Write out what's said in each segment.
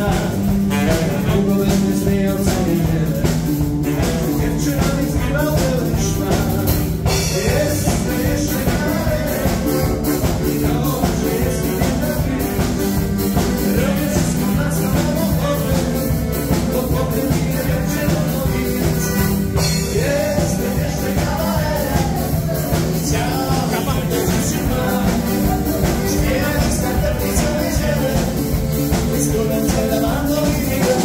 zna. Długo będę zmieniał sobie wiele. Dziewczynami zgrywał pełen szmat. Jestem jeszcze kawalerem i dobrze jest mi taki. Robię wszystko na samochody, bo potem nie będzie nic. Jestem jeszcze kawalerem, chciałam być dziewczyna. Śmiejam z kartecznicą niedzielę, z gorące lawandą i wina.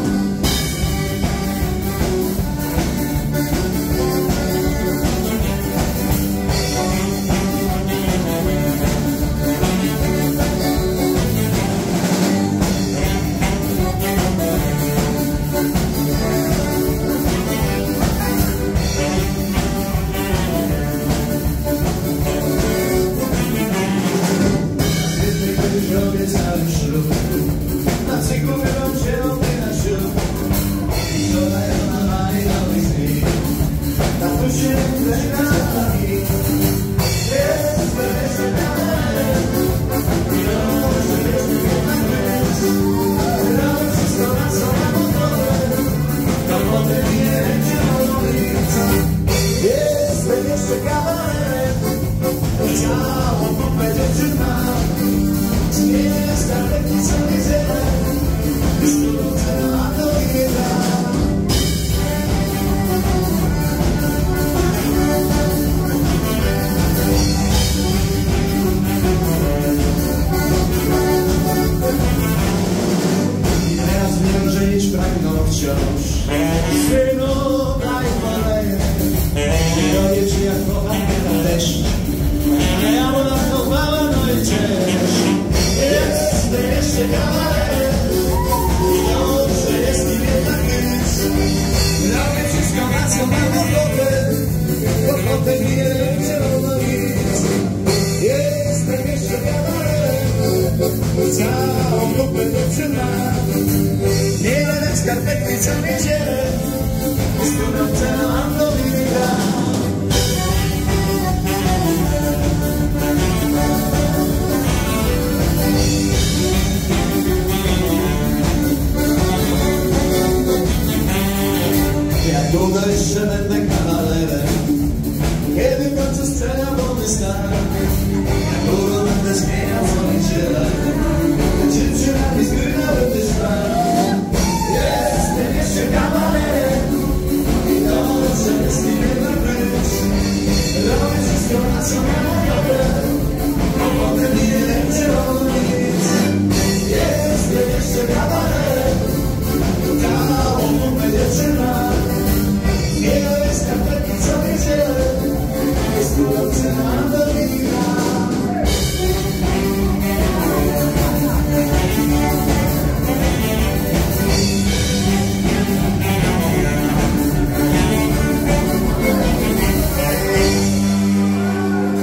Robię cały ślub, na cyklu wyrą się na ślub. Wczoraj ona ma i nowy znik, na to się leży na nami. Jest wreszcie kawalerem i dobrze jest mi jednak jest. Robię wszystko na samochodzie, to potem nie będzie nic. Jestem jeszcze kawalerem, chciałam powiedzieć, że mam. Zmienię z kartecznicą niedzielę, już gorące lato i wina. Teraz wiem, że niż pragnął wciąż. Synu, daj maleję, nie dowiedz jak kocham mnie na deszcz. A ja mu natkowała, no i cześć. Jestem jeszcze kawalerem i dobrze jest mi jednak jest. Robię wszystko na co mam ochotę, bo potem nie będzie nic. Jestem jeszcze kawalerem, całą kupę dziewczyn mam. Nie będę skarpetki co niedzielę, z którą cenę mam do wina. Jak długo jeszcze będę kawalerem,